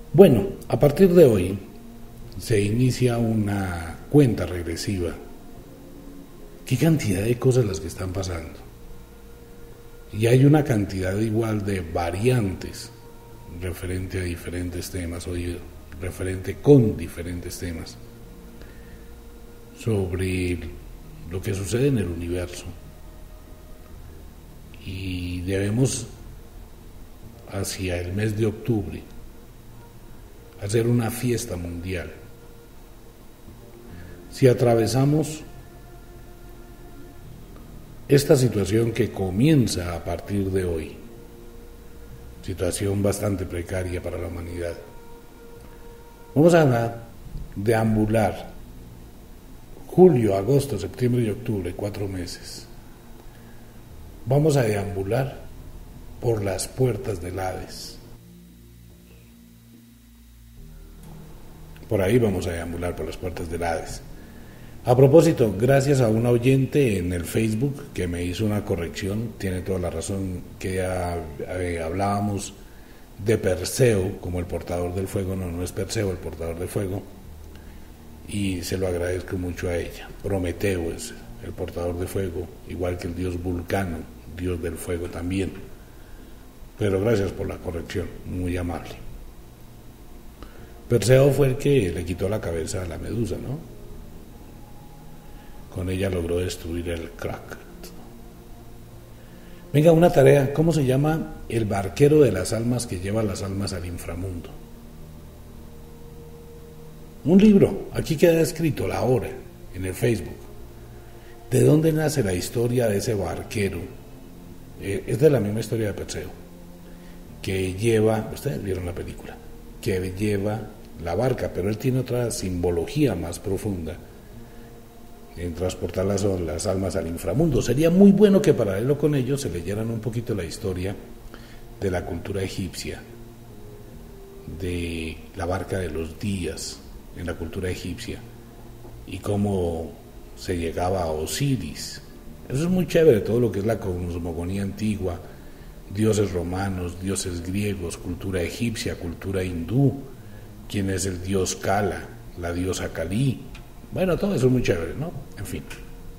Bueno, a partir de hoy se inicia una cuenta regresiva. ¿Qué cantidad de cosas las que están pasando? Y hay una cantidad igual de variantes referente a diferentes temas, o referente con diferentes temas, sobre lo que sucede en el universo. Y debemos, hacia el mes de octubre, hacer una fiesta mundial. Si atravesamos esta situación que comienza a partir de hoy, situación bastante precaria para la humanidad, vamos a deambular julio, agosto, septiembre y octubre, 4 meses. Vamos a deambular por las puertas del Hades. Por ahí vamos a deambular por las puertas del Hades. A propósito, gracias a un oyente en el Facebook que me hizo una corrección, tiene toda la razón, que ya hablábamos de Perseo como el portador del fuego. No es Perseo el portador del fuego, y se lo agradezco mucho a ella. Prometeo es el portador de fuego, igual que el dios Vulcano, dios del fuego también. Pero gracias por la corrección, muy amable. Perseo fue el que le quitó la cabeza a la medusa, ¿no? Con ella logró destruir el Kraken. Venga, una tarea, ¿cómo se llama el barquero de las almas que lleva las almas al inframundo? Un libro, aquí queda escrito la hora, en el Facebook. ¿De dónde nace la historia de ese barquero? Es de la misma historia de Perseo, que lleva, ustedes vieron la película, que lleva la barca, pero él tiene otra simbología más profunda en transportar las almas al inframundo. Sería muy bueno que paralelo con ello se leyeran un poquito la historia de la cultura egipcia, de la barca de los días en la cultura egipcia, y cómo se llegaba a Osiris. Eso es muy chévere, todo lo que es la cosmogonía antigua, dioses romanos, dioses griegos, cultura egipcia, cultura hindú, quién es el dios Kala, la diosa Kali. Bueno, todo eso es muy chévere, ¿no? En fin.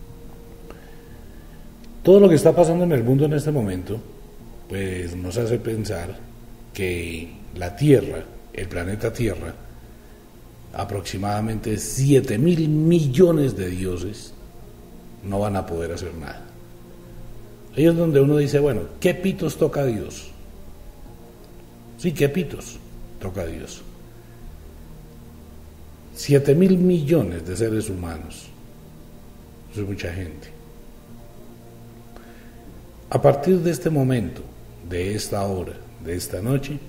Todo lo que está pasando en el mundo en este momento, pues nos hace pensar que la Tierra, el planeta Tierra, aproximadamente 7.000 millones de dioses no van a poder hacer nada. Ahí es donde uno dice, bueno, ¿qué pitos toca Dios? Sí, ¿qué pitos toca Dios? 7.000 millones de seres humanos. Eso es mucha gente. A partir de este momento, de esta hora, de esta noche,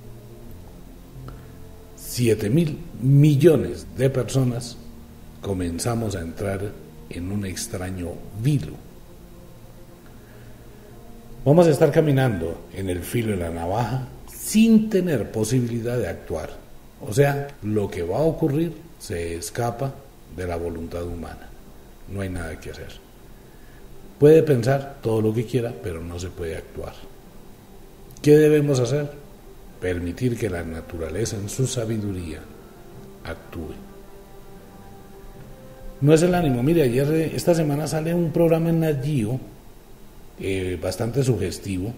7.000 millones de personas comenzamos a entrar en un extraño vilo. Vamos a estar caminando en el filo de la navaja sin tener posibilidad de actuar. O sea, lo que va a ocurrir se escapa de la voluntad humana. No hay nada que hacer. Puede pensar todo lo que quiera, pero no se puede actuar. ¿Qué debemos hacer? Permitir que la naturaleza en su sabiduría actúe. No es el ánimo. Mire, esta semana sale un programa en Nat Geo, bastante sugestivo,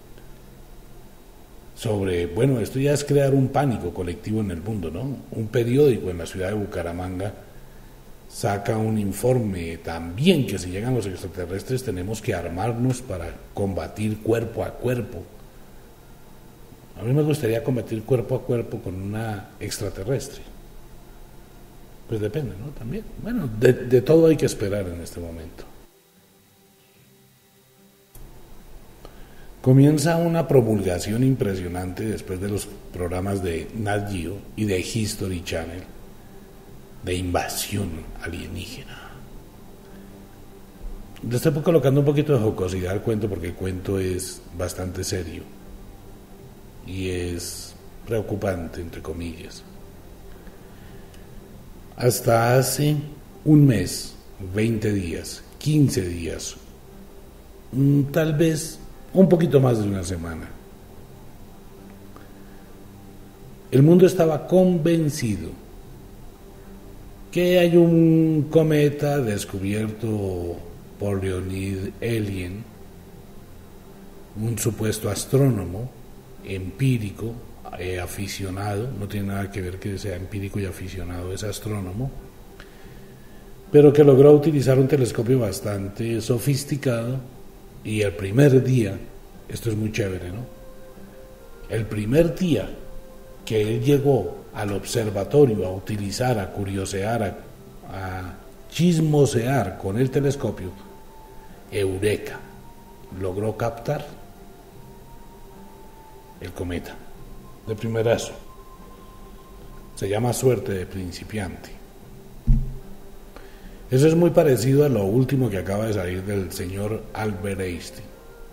sobre, bueno, esto ya es crear un pánico colectivo en el mundo, ¿no? Un periódico en la ciudad de Bucaramanga saca un informe también que si llegan los extraterrestres tenemos que armarnos para combatir cuerpo a cuerpo. A mí me gustaría combatir cuerpo a cuerpo con una extraterrestre. Pues depende, ¿no? También. Bueno, de todo hay que esperar en este momento. Comienza una promulgación impresionante después de los programas de Nat Geo y de History Channel de invasión alienígena. Le estoy colocando un poquito de jocosidad al cuento porque el cuento es bastante serio y es preocupante, entre comillas. Hasta hace un mes, 20 días, 15 días, tal vez un poquito más de una semana, El mundo estaba convencido que hay un cometa descubierto por Leonid Elien, un supuesto astrónomo empírico, aficionado, no tiene nada que ver que sea empírico y aficionado, es astrónomo, pero que logró utilizar un telescopio bastante sofisticado y el primer día, esto es muy chévere, ¿no? El primer día que él llegó al observatorio a utilizar, a curiosear, a chismosear con el telescopio, eureka, logró captar el cometa de primerazo. Se llama suerte de principiante. Eso es muy parecido a lo último que acaba de salir del señor Albert Einstein.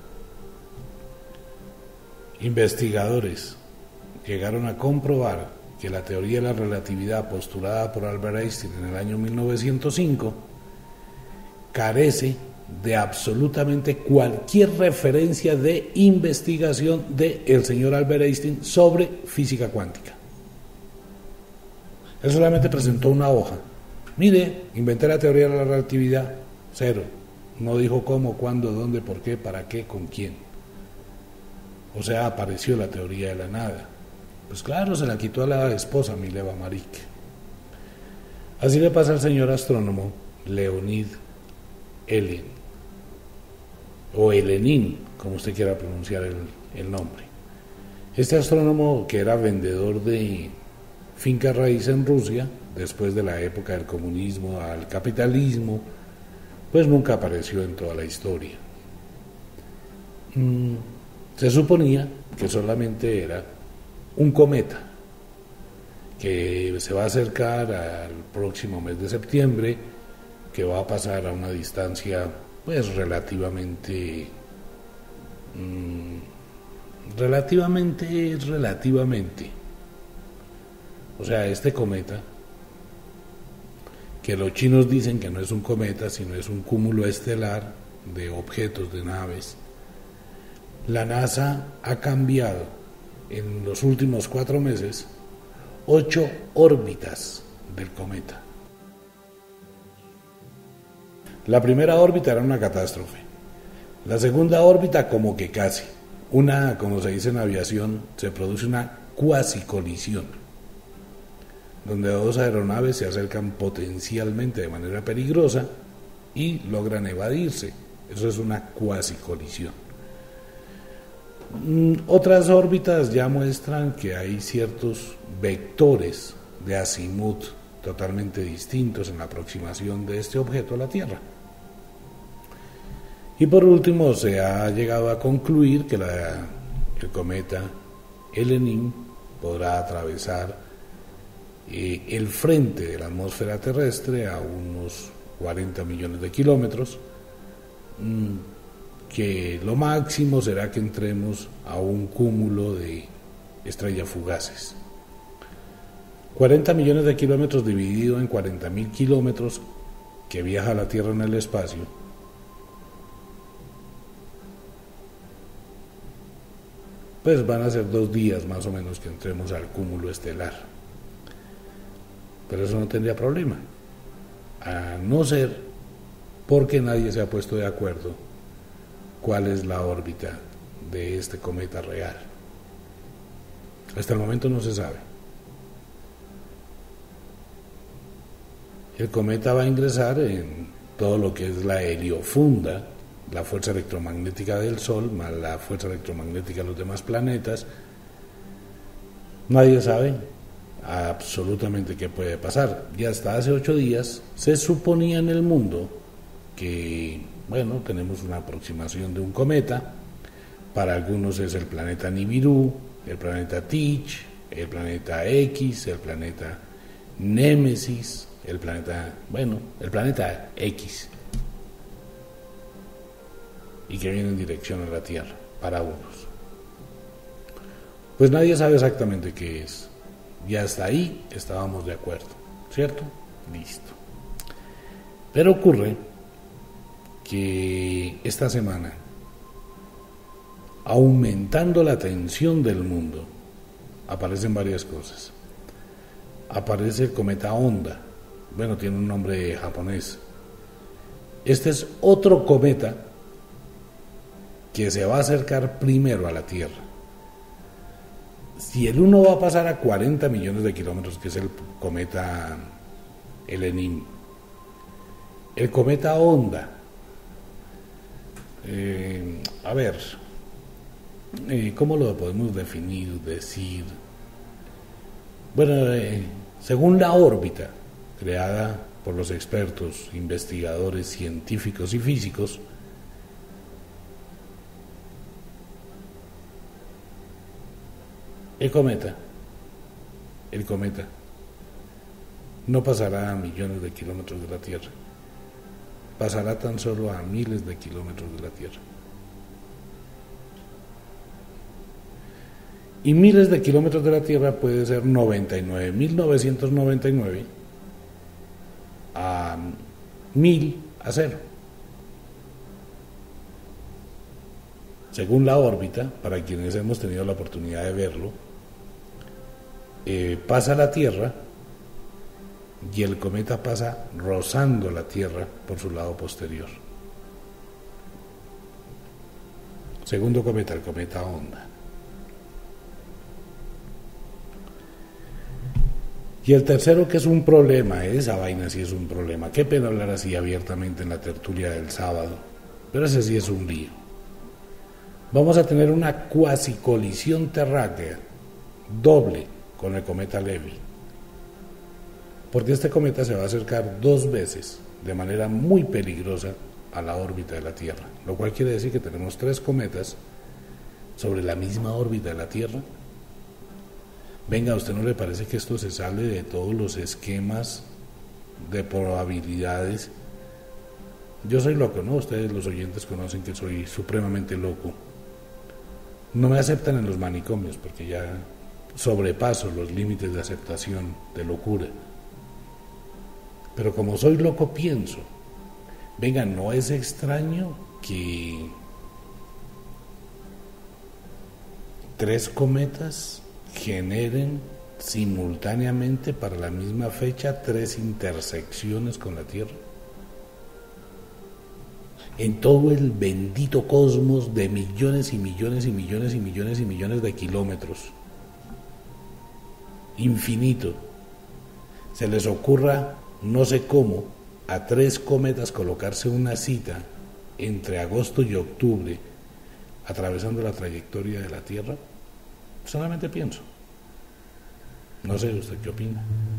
Investigadores llegaron a comprobar que la teoría de la relatividad postulada por Albert Einstein en el año 1905 carece de absolutamente cualquier referencia de investigación del señor Albert Einstein sobre física cuántica. Él solamente presentó una hoja. Mire, inventé la teoría de la relatividad, cero. No dijo cómo, cuándo, dónde, por qué, para qué, con quién. O sea, apareció la teoría de la nada. Pues claro, se la quitó a la esposa Mileva Maric. Así le pasa al señor astrónomo Leonid Elien, o Elenin, como usted quiera pronunciar el nombre. Este astrónomo, que era vendedor de finca raíz en Rusia, después de la época del comunismo al capitalismo, pues nunca apareció en toda la historia. Se suponía que solamente era un cometa que se va a acercar al próximo mes de septiembre, que va a pasar a una distancia pues relativamente, o sea, este cometa, que los chinos dicen que no es un cometa, sino es un cúmulo estelar de objetos, de naves. La NASA ha cambiado en los últimos 4 meses 8 órbitas del cometa. La primera órbita era una catástrofe. La segunda órbita como que casi. Una, como se dice en aviación, se produce una cuasi colisión, donde 2 aeronaves se acercan potencialmente de manera peligrosa y logran evadirse. Eso es una cuasi colisión. Otras órbitas ya muestran que hay ciertos vectores de azimut totalmente distintos en la aproximación de este objeto a la Tierra. Y por último, se ha llegado a concluir que el cometa Elenin podrá atravesar el frente de la atmósfera terrestre a unos 40 millones de kilómetros, que lo máximo será que entremos a un cúmulo de estrellas fugaces. 40 millones de kilómetros dividido en 40.000 kilómetros que viaja la Tierra en el espacio, pues van a ser 2 días más o menos que entremos al cúmulo estelar. Pero eso no tendría problema, a no ser porque nadie se ha puesto de acuerdo cuál es la órbita de este cometa real. Hasta el momento no se sabe. El cometa va a ingresar en todo lo que es la heliofunda, la fuerza electromagnética del Sol, más la fuerza electromagnética de los demás planetas. Nadie sabe absolutamente qué puede pasar. Y hasta hace 8 días se suponía en el mundo que, bueno, tenemos una aproximación de un cometa. Para algunos es el planeta Nibiru, el planeta Teach, el planeta X, el planeta Némesis, el planeta X, y que viene en dirección a la Tierra, para unos. Pues nadie sabe exactamente qué es. Y hasta ahí estábamos de acuerdo, ¿cierto? Listo. Pero ocurre que esta semana, aumentando la tensión del mundo, aparecen varias cosas. Aparece el cometa Honda, bueno, tiene un nombre japonés. Este es otro cometa que se va a acercar primero a la Tierra. Si el uno va a pasar a 40 millones de kilómetros, que es el cometa Elenin, el cometa Honda, a ver, ¿cómo lo podemos definir, decir? Bueno, según la órbita creada por los expertos, investigadores, científicos y físicos, el cometa no pasará a millones de kilómetros de la Tierra, pasará tan solo a miles de kilómetros de la Tierra. Y miles de kilómetros de la Tierra puede ser 99.999 a 1000 a 0. Según la órbita, para quienes hemos tenido la oportunidad de verlo, pasa la Tierra y el cometa pasa rozando la Tierra por su lado posterior. Segundo cometa, el cometa Honda. Y el tercero, que es un problema, esa vaina sí es un problema. Qué pena hablar así abiertamente en la tertulia del sábado, pero ese sí es un lío. Vamos a tener una cuasi colisión terráquea doble con el cometa Levy, porque este cometa se va a acercar 2 veces de manera muy peligrosa a la órbita de la Tierra, lo cual quiere decir que tenemos 3 cometas sobre la misma órbita de la Tierra. Venga, ¿a usted no le parece que esto se sale de todos los esquemas de probabilidades? Yo soy loco, ¿no? Ustedes los oyentes conocen que soy supremamente loco. No me aceptan en los manicomios porque ya sobrepaso los límites de aceptación de locura. Pero como soy loco pienso, venga, ¿no es extraño que 3 cometas generen simultáneamente para la misma fecha 3 intersecciones con la Tierra? En todo el bendito cosmos de millones y millones y millones y millones y millones de kilómetros, infinito, se les ocurra, no sé cómo, a 3 cometas colocarse una cita entre agosto y octubre, atravesando la trayectoria de la Tierra. Solamente pienso. No sé, ¿usted qué opina?